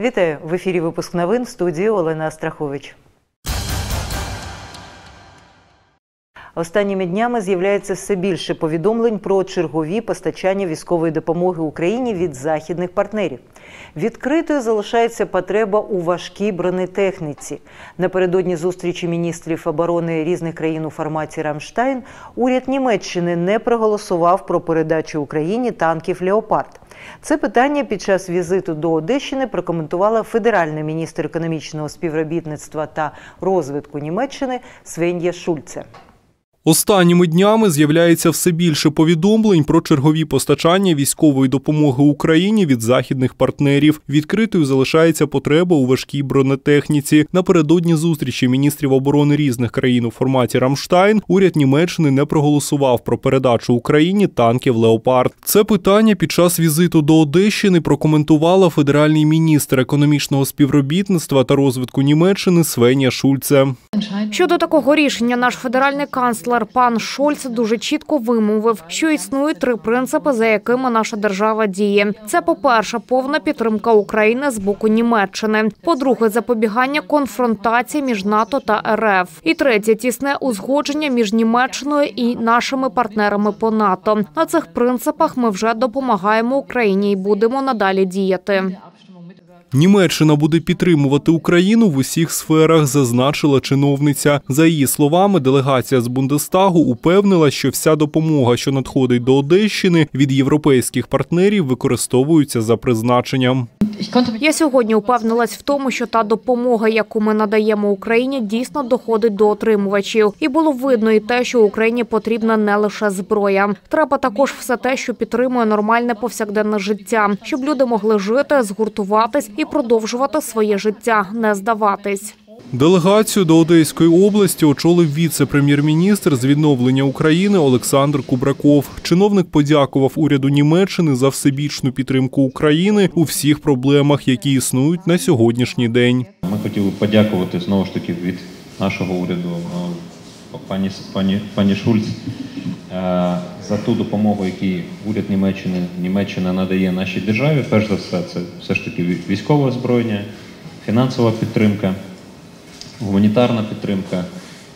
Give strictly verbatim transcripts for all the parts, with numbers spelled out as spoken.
Вітаю! В ефірі випуск новин, в студії Олена Астрахович. Останніми днями з'являється все більше повідомлень про чергові постачання військової допомоги Україні від західних партнерів. Відкритою залишається потреба у важкій бронетехніці. Напередодні зустрічі міністрів оборони різних країн у форматі «Рамштайн» уряд Німеччини не проголосував про передачу Україні танків «Леопард». Це питання під час візиту до Одещини прокоментувала федеральний міністр економічного співробітництва та розвитку Німеччини Свен'я Шульце. Останніми днями з'являється все більше повідомлень про чергові постачання військової допомоги Україні від західних партнерів. Відкритою залишається потреба у важкій бронетехніці. Напередодні зустрічі міністрів оборони різних країн у форматі «Рамштайн» уряд Німеччини не проголосував про передачу Україні танків «Леопард». Це питання під час візиту до Одещини прокоментувала федеральний міністр економічного співробітництва та розвитку Німеччини Свен'я Шульце. Щодо такого рішення наш федеральний канцлер пан Шольц дуже чітко вимовив, що існують три принципи, за якими наша держава діє. Це, по-перше, повна підтримка України з боку Німеччини. По-друге, запобігання конфронтації між НАТО та РФ. І третє, тісне узгодження між Німеччиною і нашими партнерами по НАТО. На цих принципах ми вже допомагаємо Україні і будемо надалі діяти. Німеччина буде підтримувати Україну в усіх сферах, зазначила чиновниця. За її словами, делегація з Бундестагу упевнила, що вся допомога, що надходить до Одещини, від європейських партнерів використовується за призначенням. Я сьогодні упевнилась в тому, що та допомога, яку ми надаємо Україні, дійсно доходить до отримувачів. І було видно і те, що Україні потрібна не лише зброя. Треба також все те, що підтримує нормальне повсякденне життя, щоб люди могли жити, згуртуватись і продовжувати своє життя, не здаватись. Делегацію до Одеської області очолив віце-прем'єр-міністр з відновлення України Олександр Кубраков. Чиновник подякував уряду Німеччини за всебічну підтримку України у всіх проблемах, які існують на сьогоднішній день. Ми хотіли подякувати знову ж таки від нашого уряду пані, пані, пані Шульц за ту допомогу, яку уряд Німеччини, Німеччина надає нашій державі. Перш за все, це все ж таки військове озброєння, фінансова підтримка, гуманітарна підтримка.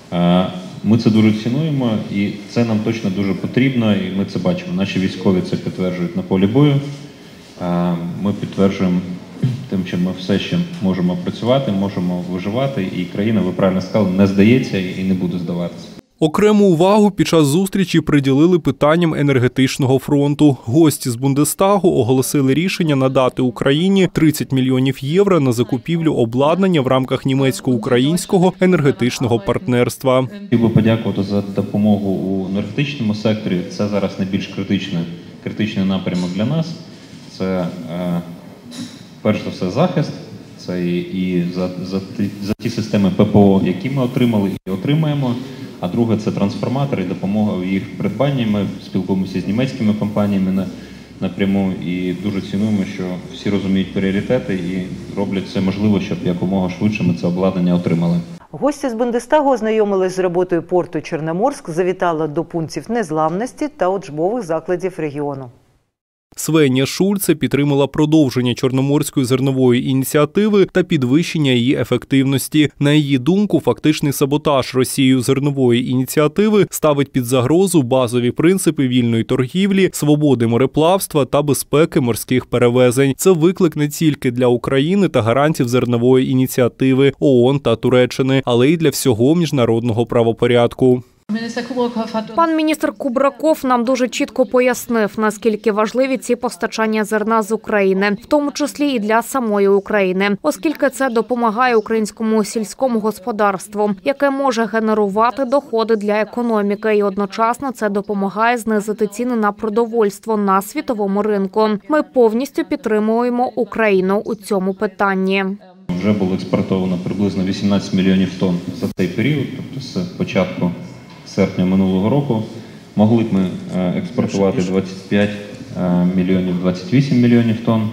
Ми це дуже цінуємо і це нам точно дуже потрібно, і ми це бачимо. Наші військові це підтверджують на полі бою. Ми підтверджуємо тим, що ми все ще можемо працювати, можемо виживати, і країна, ви правильно сказали, не здається і не буде здаватися. Окрему увагу під час зустрічі приділили питанням енергетичного фронту. Гості з Бундестагу оголосили рішення надати Україні тридцять мільйонів євро на закупівлю обладнання в рамках німецько-українського енергетичного партнерства. Хотів би подякувати за допомогу у енергетичному секторі. Це зараз найбільш критичний, критичний напрямок для нас. Це, е, перш за все, захист. Це і, і за, за, за ті системи ППО, які ми отримали і отримаємо. А друге – це трансформатори і допомога в їх придбанні. Ми спілкуємося з німецькими компаніями на, напряму і дуже цінуємо, що всі розуміють пріоритети і роблять все можливе, щоб якомога швидше ми це обладнання отримали. Гості з Бундестагу ознайомились з роботою порту Чорноморськ, завітали до пунктів незламності та учбових закладів регіону. Свен'я Шульце підтримала продовження Чорноморської зернової ініціативи та підвищення її ефективності. На її думку, фактичний саботаж Росією зернової ініціативи ставить під загрозу базові принципи вільної торгівлі, свободи мореплавства та безпеки морських перевезень. Це виклик не тільки для України та гарантів зернової ініціативи, ООН та Туреччини, але й для всього міжнародного правопорядку. Пан міністр Кубраков нам дуже чітко пояснив, наскільки важливі ці постачання зерна з України, в тому числі і для самої України, оскільки це допомагає українському сільському господарству, яке може генерувати доходи для економіки, і одночасно це допомагає знизити ціни на продовольство на світовому ринку. Ми повністю підтримуємо Україну у цьому питанні. Вже було експортовано приблизно вісімнадцять мільйонів тонн за цей період, тобто з початку серпня минулого року. Могли б ми експортувати двадцять п'ять мільйонів, двадцять вісім мільйонів тонн,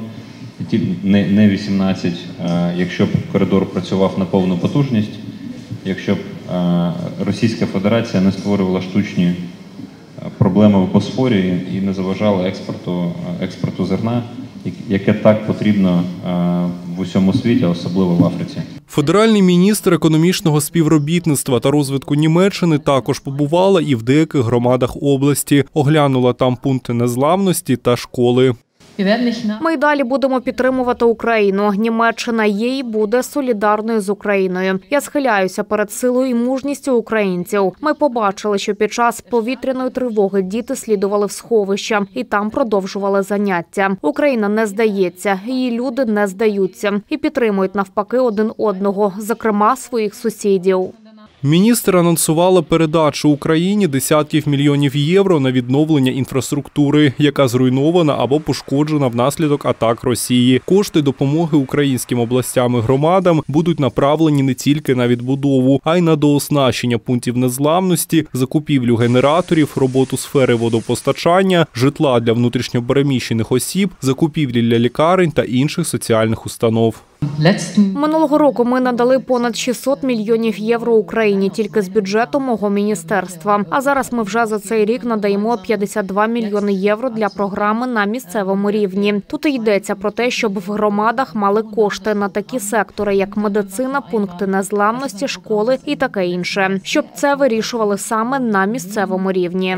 не вісімнадцять, якщо б коридор працював на повну потужність, якщо б Російська Федерація не створювала штучні проблеми в Босфорі і не заважала експорту, експорту зерна, яке так потрібно в усьому світі, особливо в Африці. Федеральний міністр економічного співробітництва та розвитку Німеччини також побувала і в деяких громадах області. Оглянула там пункти незламності та школи. Ми й далі будемо підтримувати Україну. Німеччина є і буде солідарною з Україною. Я схиляюся перед силою і мужністю українців. Ми побачили, що під час повітряної тривоги діти слідували в сховища і там продовжували заняття. Україна не здається, її люди не здаються і підтримують навпаки один одного, зокрема своїх сусідів. Міністр анонсувала передачу Україні десятків мільйонів євро на відновлення інфраструктури, яка зруйнована або пошкоджена внаслідок атак Росії. Кошти допомоги українським областям і громадам будуть направлені не тільки на відбудову, а й на дооснащення пунктів незламності, закупівлю генераторів, роботу сфери водопостачання, житла для внутрішньопереміщених осіб, закупівлі для лікарень та інших соціальних установ. Минулого року ми надали понад шістсот мільйонів євро Україні тільки з бюджету мого міністерства. А зараз ми вже за цей рік надаємо п'ятдесят два мільйони євро для програми на місцевому рівні. Тут і йдеться про те, щоб в громадах мали кошти на такі сектори, як медицина, пункти незламності, школи і таке інше. Щоб це вирішували саме на місцевому рівні.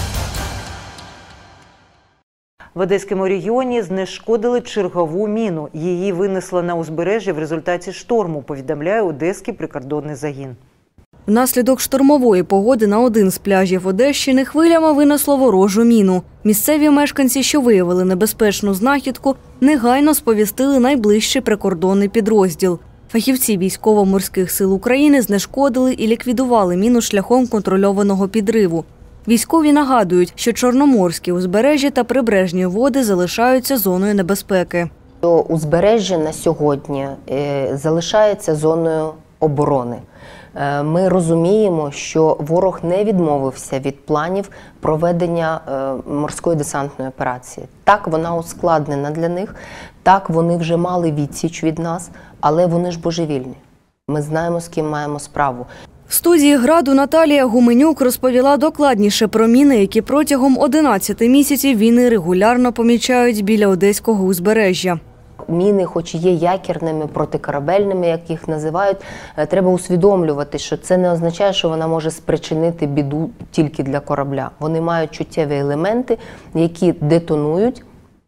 В Одеському регіоні знешкодили чергову міну. Її винесло на узбережжя в результаті шторму, повідомляє Одеський прикордонний загін. Внаслідок штормової погоди на один з пляжів Одещини хвилями винесло ворожу міну. Місцеві мешканці, що виявили небезпечну знахідку, негайно сповістили найближчий прикордонний підрозділ. Фахівці Військово-морських сил України знешкодили і ліквідували міну шляхом контрольованого підриву. Військові нагадують, що Чорноморські узбережжя та прибережні води залишаються зоною небезпеки. Узбережжя на сьогодні залишається зоною оборони. Ми розуміємо, що ворог не відмовився від планів проведення морської десантної операції. Так, вона ускладнена для них, так, вони вже мали відсіч від нас, але вони ж божевільні. Ми знаємо, з ким маємо справу. В студії «Граду» Наталія Гуменюк розповіла докладніше про міни, які протягом одинадцяти місяців війни регулярно помічають біля Одеського узбережжя. Міни, хоч і є якірними, протикорабельними, як їх називають, треба усвідомлювати, що це не означає, що вона може спричинити біду тільки для корабля. Вони мають чуттєві елементи, які детонують,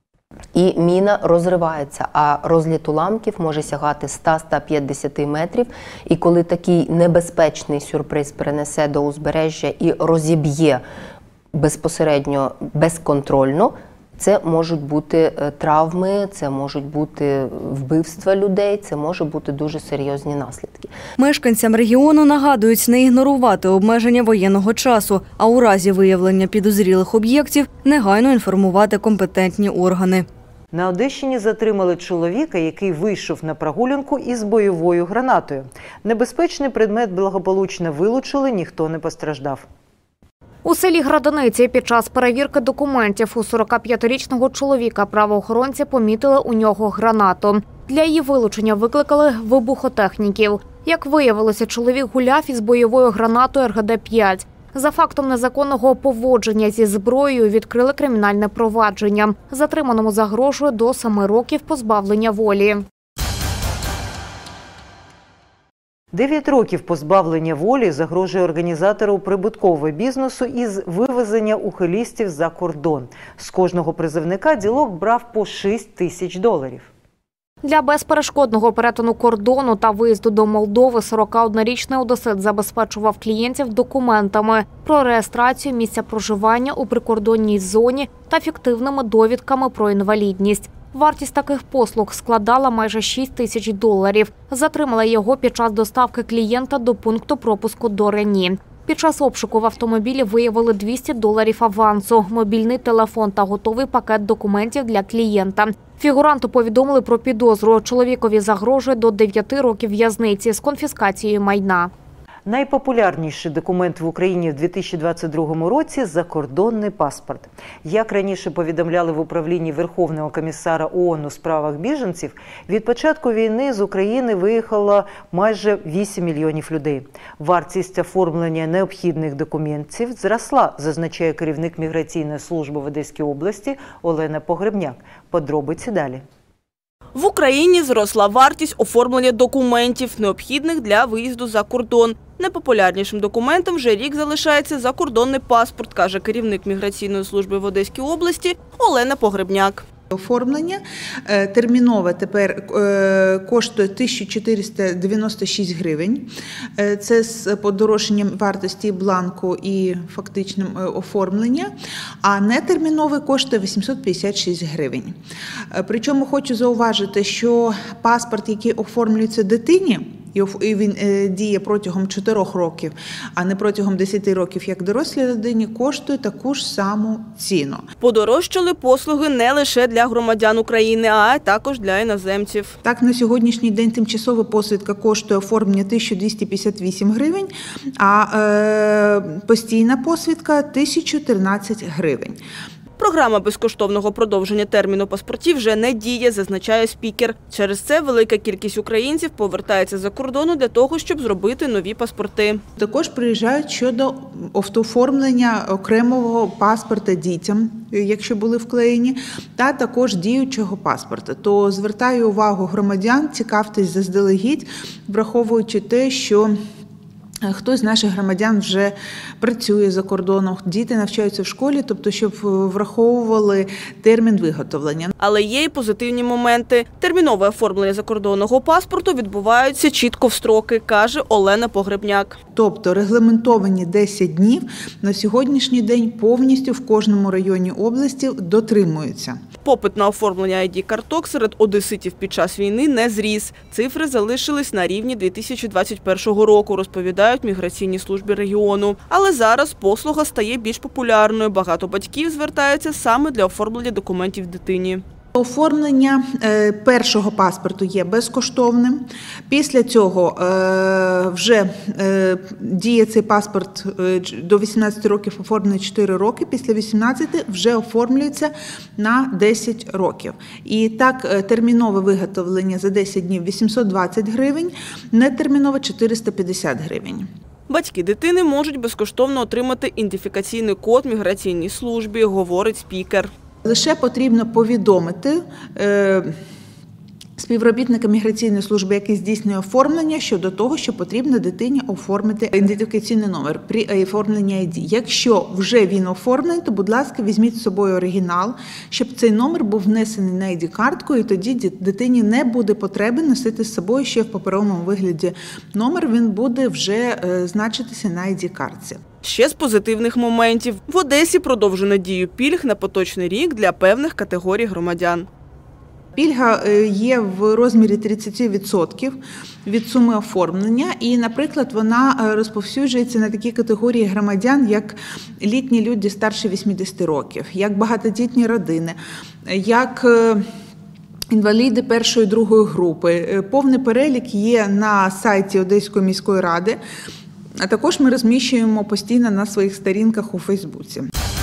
і міна розривається, а розліт уламків може сягати сто - сто п'ятдесят метрів. І коли такий небезпечний сюрприз перенесе до узбережжя і розіб'є безпосередньо, безконтрольно, це можуть бути травми, це можуть бути вбивства людей, це можуть бути дуже серйозні наслідки. Мешканцям регіону нагадують не ігнорувати обмеження воєнного часу, а у разі виявлення підозрілих об'єктів негайно інформувати компетентні органи. На Одещині затримали чоловіка, який вийшов на прогулянку із бойовою гранатою. Небезпечний предмет благополучно вилучили, ніхто не постраждав. У селі Градониці під час перевірки документів у сорокап'ятирічного чоловіка правоохоронці помітили у нього гранату. Для її вилучення викликали вибухотехніків. Як виявилося, чоловік гуляв із бойовою гранатою ер ге де п'ять. За фактом незаконного поводження зі зброєю відкрили кримінальне провадження. Затриманому загрожує до семи років позбавлення волі. Дев'ять років позбавлення волі загрожує організатору прибуткового бізнесу із вивезення ухилістів за кордон. З кожного призовника ділок брав по шість тисяч доларів. Для безперешкодного перетину кордону та виїзду до Молдови сорокаоднорічний одесит забезпечував клієнтів документами про реєстрацію місця проживання у прикордонній зоні та фіктивними довідками про інвалідність. Вартість таких послуг складала майже шість тисяч доларів. Затримали його під час доставки клієнта до пункту пропуску до Рені. Під час обшуку в автомобілі виявили двісті доларів авансу, мобільний телефон та готовий пакет документів для клієнта. Фігуранту повідомили про підозру. Чоловікові загрожує до дев'яти років в'язниці з конфіскацією майна. Найпопулярніший документ в Україні в дві тисячі двадцять другому році – закордонний паспорт. Як раніше повідомляли в управлінні Верховного комісара ООН у справах біженців, від початку війни з України виїхало майже вісім мільйонів людей. Вартість оформлення необхідних документів зросла, зазначає керівник міграційної служби в Одеській області Олена Погребняк. Подробиці далі. В Україні зросла вартість оформлення документів, необхідних для виїзду за кордон. Найпопулярнішим документом вже рік залишається закордонний паспорт, каже керівник міграційної служби в Одеській області Олена Погребняк. Оформлення термінове тепер коштує тисячу чотириста дев'яносто шість гривень. Це з подорожчанням вартості бланку і фактичним оформлення. А нетермінове коштує вісімсот п'ятдесят шість гривень. Причому хочу зауважити, що паспорт, який оформлюється дитині, і він діє протягом чотирьох років, а не протягом десяти років, як дорослій людині, коштує таку ж саму ціну. Подорожчали послуги не лише для громадян України, а також для іноземців. Так, на сьогоднішній день тимчасова посвідка коштує оформлення тисячу двісті п'ятдесят вісім гривень, а е, постійна посвідка – тисячу тринадцять гривень. Програма безкоштовного продовження терміну паспортів вже не діє, зазначає спікер. Через це велика кількість українців повертається за кордону для того, щоб зробити нові паспорти. Також приїжджають щодо оформлення окремого паспорта дітям, якщо були вклеєні, та також діючого паспорта. То звертаю увагу громадян, цікавтесь заздалегідь, враховуючи те, що хтось з наших громадян вже працює за кордоном, діти навчаються в школі, тобто щоб враховували термін виготовлення. Але є й позитивні моменти. Термінове оформлення закордонного паспорту відбуваються чітко в строки, каже Олена Погребняк. Тобто регламентовані десять днів на сьогоднішній день повністю в кожному районі області дотримуються. Попит на оформлення ай ді-карток серед одеситів під час війни не зріс. Цифри залишились на рівні дві тисячі двадцять першого року, розповідають міграційні служби регіону. Але зараз послуга стає більш популярною. Багато батьків звертаються саме для оформлення документів дитині. Оформлення першого паспорту є безкоштовним. Після цього вже діє цей паспорт до вісімнадцяти років, оформлений чотири роки. Після вісімнадцяти вже оформлюється на десять років. І так термінове виготовлення за десять днів вісімсот двадцять гривень, нетермінове чотириста п'ятдесят гривень. Батьки дитини можуть безкоштовно отримати ідентифікаційний код міграційній службі, говорить спікер. Лише потрібно повідомити е, співробітника міграційної служби, який здійснює оформлення, щодо того, що потрібно дитині оформити ідентифікаційний номер при оформленні ай ді. Якщо вже він оформлений, то, будь ласка, візьміть з собою оригінал, щоб цей номер був внесений на ай ді-картку, і тоді дитині не буде потреби носити з собою ще в паперовому вигляді номер, він буде вже е, значитися на ай ді-картці. Ще з позитивних моментів. В Одесі продовжено дію пільг на поточний рік для певних категорій громадян. Пільга є в розмірі тридцять відсотків від суми оформлення і, наприклад, вона розповсюджується на такі категорії громадян, як літні люди старше вісімдесяти років, як багатодітні родини, як інваліди першої і другої групи. Повний перелік є на сайті Одеської міської ради, а також ми розміщуємо постійно на своїх сторінках у Фейсбуці.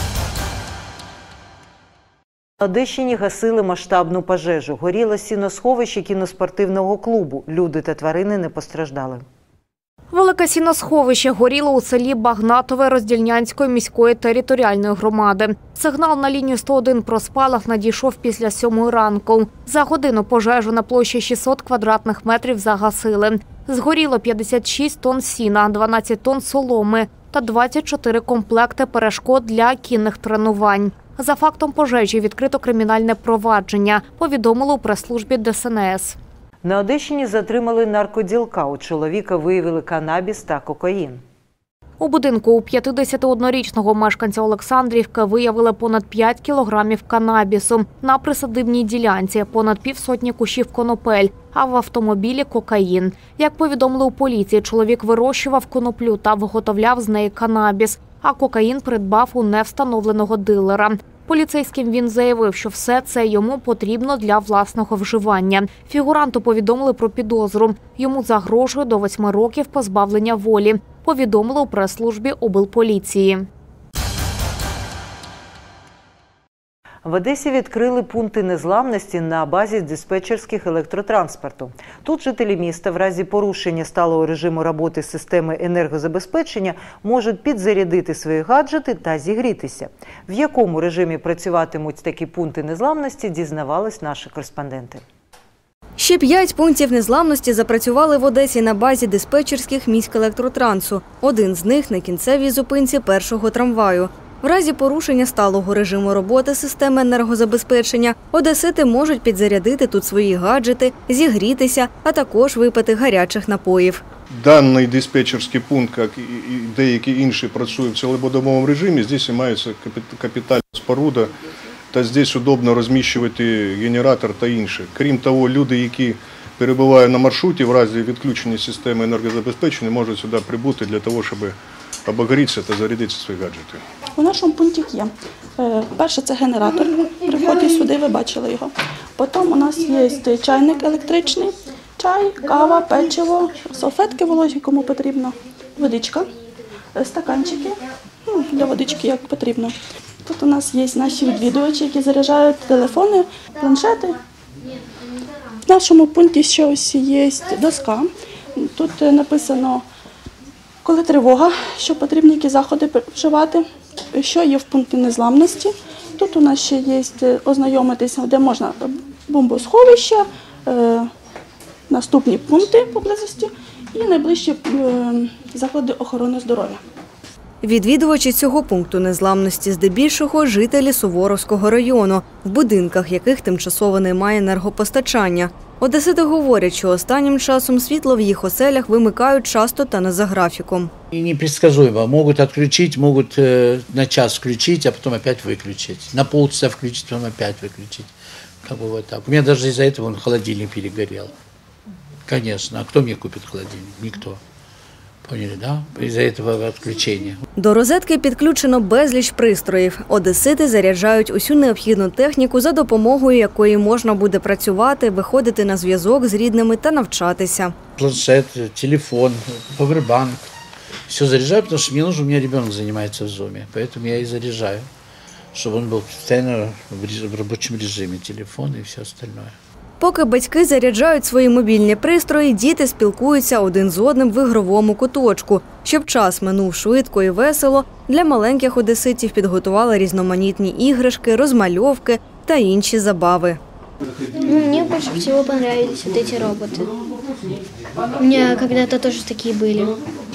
На Одещині гасили масштабну пожежу. Горіло сіносховище кіноспортивного клубу. Люди та тварини не постраждали. Велике сіносховище горіло у селі Багнатове Роздільнянської міської територіальної громади. Сигнал на лінію сто один про спалах надійшов після сьомої ранку. За годину пожежу на площі шістсот квадратних метрів загасили. Згоріло п'ятдесят шість тонн сіна, дванадцять тонн соломи та двадцять чотири комплекти перешкод для кінних тренувань. За фактом пожежі відкрито кримінальне провадження, повідомили у прес-службі де ес ен ес. На Одещині затримали наркоділка. У чоловіка виявили канабіс та кокаїн. У будинку у п'ятдесятиоднорічного мешканця Олександрівки виявили понад п'ять кілограмів канабісу. На присадибній ділянці понад півсотні кущів конопель, а в автомобілі – кокаїн. Як повідомили у поліції, чоловік вирощував коноплю та виготовляв з неї канабіс, а кокаїн придбав у невстановленого дилера. Поліцейським він заявив, що все це йому потрібно для власного вживання. Фігуранту повідомили про підозру. Йому загрожує до восьми років позбавлення волі, повідомили у прес-службі облполіції. В Одесі відкрили пункти незламності на базі диспетчерських електротранспорту. Тут жителі міста в разі порушення сталого режиму роботи системи енергозабезпечення можуть підзарядити свої гаджети та зігрітися. В якому режимі працюватимуть такі пункти незламності, дізнавались наші кореспонденти. Ще п'ять пунктів незламності запрацювали в Одесі на базі диспетчерських міськелектротрансу. Один з них на кінцевій зупинці першого трамваю. В разі порушення сталого режиму роботи системи енергозабезпечення одесити можуть підзарядити тут свої гаджети, зігрітися, а також випити гарячих напоїв. Даний диспетчерський пункт, як і деякі інші, працює в цілодобовому режимі. Тут мається капітальна споруда, та тут удобно розміщувати генератор та інше. Крім того, люди, які перебувають на маршруті, в разі відключення системи енергозабезпечення, можуть сюди прибути для того, щоб обогрітися та зарядити свої гаджети. У нашому пункті є. Перше – це генератор. При вході сюди ви бачили його. Потім у нас є чайник електричний, чай, кава, печиво, салфетки вологі, кому потрібно, водичка, стаканчики, ну, для водички як потрібно. Тут у нас є наші відвідувачі, які заряджають телефони, планшети. В нашому пункті ще ось є доска. Тут написано, коли тривога, що потрібно, які заходи вживати, що є в пункті незламності. Тут у нас ще є ознайомитися, де можна бомбосховище, е, наступні пункти поблизості і найближчі е, заклади охорони здоров'я. Відвідувачі цього пункту незламності здебільшого жителі Суворовського району, в будинках яких тимчасово немає енергопостачання. Одесити говорять, що останнім часом світло в їх оселях вимикають часто та не за графіком. И непредсказуемо. Могут отключить, могут э, на час включить, а потом опять выключить. На полчаса включить, потом опять выключить. Как бы вот так. У меня даже из-за этого он холодильник перегорел. Конечно. А кто мне купит холодильник? Никто. Поняли, да? Из-за этого відключення. До розетки підключено безліч пристроїв. Одесити заряджають усю необхідну техніку, за допомогою якої можна буде працювати, виходити на зв'язок з рідними та навчатися. Планшет, телефон, павербанк. Все заряжаю, потому что мне нужно, у меня ребенок занимается в зуме, поэтому я и заряжаю, чтобы он был постоянно в рабочем режиме, телефон и все остальное. Поки батьки заряджають свої мобільні пристрої, діти спілкуються один з одним в ігровому куточку. Щоб час минув швидко і весело, для маленьких одеситів підготували різноманітні іграшки, розмальовки та інші забави. Мені більше всього подобаються ці роботи. У мене когда-то теж такі були.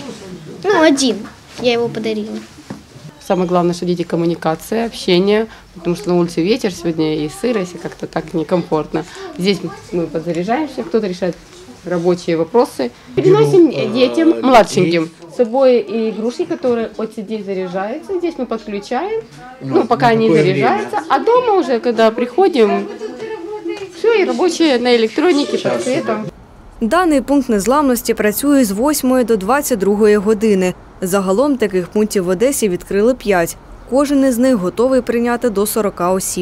Ну, один. Я его подарила. Самое главное, что дети коммуникация, общение, потому что на улице ветер сегодня и сырость, и как-то так некомфортно. Здесь мы подзаряжаемся, кто-то решает рабочие вопросы. Переносим детям, младшеньким, с собой и игрушки, которые вот здесь заряжаются. Здесь мы подключаем, ну, пока они заряжаются. А дома уже, когда приходим, все, и рабочие на электронике, под светом. Даний пункт незламності працює з восьмої до двадцять другої години. Загалом таких пунктів в Одесі відкрили п'ять. Кожен із них готовий прийняти до сорока осіб.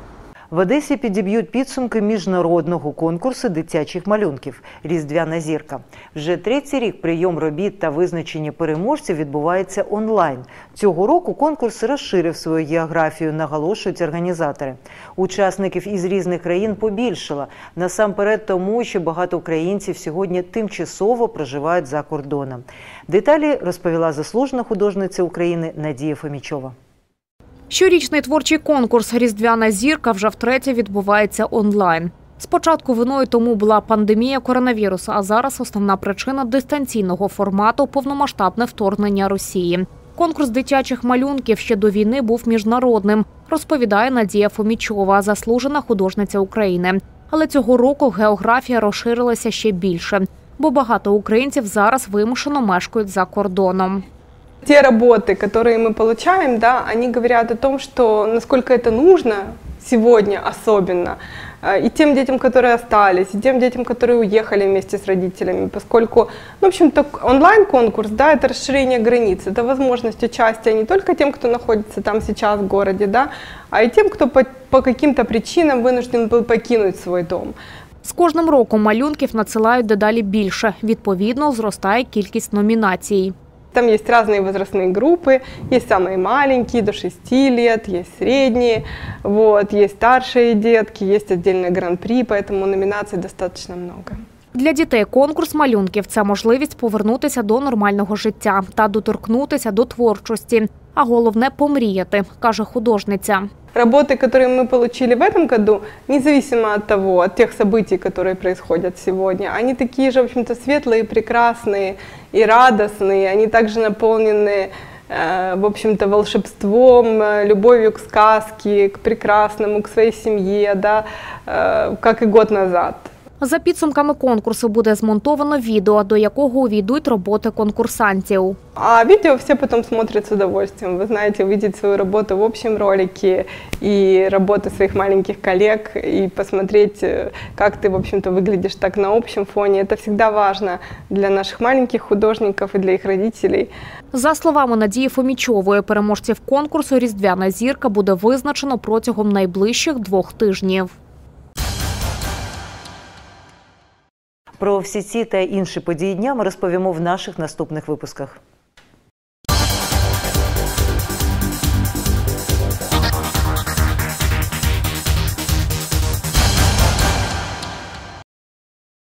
В Одесі підіб'ють підсумки міжнародного конкурсу дитячих малюнків «Різдвяна зірка». Вже третій рік прийом робіт та визначення переможців відбувається онлайн. Цього року конкурс розширив свою географію, наголошують організатори. Учасників із різних країн побільшало. Насамперед тому, що багато українців сьогодні тимчасово проживають за кордоном. Деталі розповіла заслужена художниця України Надія Фомічова. Щорічний творчий конкурс «Різдвяна зірка» вже втретє відбувається онлайн. Спочатку виною тому була пандемія коронавірусу, а зараз основна причина дистанційного формату – повномасштабне вторгнення Росії. Конкурс дитячих малюнків ще до війни був міжнародним, розповідає Надія Фомічова, заслужена художниця України. Але цього року географія розширилася ще більше, бо багато українців зараз вимушено мешкають за кордоном. Те работы, которые мы получаем, да, они говорят о том, что насколько это нужно сегодня особенно, и тем детям, которые остались, и тем детям, которые уехали вместе с родителями, поскольку, ну, в общем-то, онлайн-конкурс, да, это расширение границ, это возможность участия не только тем, кто находится там сейчас в городе, да, а и тем, кто по, по каким-то причинам вынужден был покинуть свой дом. З кожним роком малюнків надсилають дедалі більше. Відповідно, зростає кількість номінацій. Там есть разные возрастные группы, есть самые маленькие, до шести лет, есть средние, вот, есть старшие детки, есть отдельное гран-при, поэтому номинаций достаточно много. Для дітей конкурс малюнків – це можливість повернутися до нормального життя та доторкнутися до творчості. А головне – помріяти, каже художниця. Работы, которые мы получили в этом году, независимо от того, от тех событий, которые происходят сегодня, они такие же, в общем-то, светлые, прекрасные и радостные. Они также наполнены, в общем-то, волшебством, любовью к сказке, к прекрасному, к своей семье, да, как и год назад. За підсумками конкурсу буде змонтовано відео, до якого увійдуть роботи конкурсантів. А видео все потом смотрят с удовольствием. Вы знаете, увидеть свою работу в общем ролике и работы своих маленьких коллег, и посмотреть, как ты, в общем-то, выглядишь так на общем фоне. Это всегда важно для наших маленьких художников и для их родителей. За словами Надії Фомічової, переможців конкурсу «Різдвяна зірка» буде визначено протягом найближчих двох тижнів. Про всі ці та інші події дня ми розповімо в наших наступних випусках.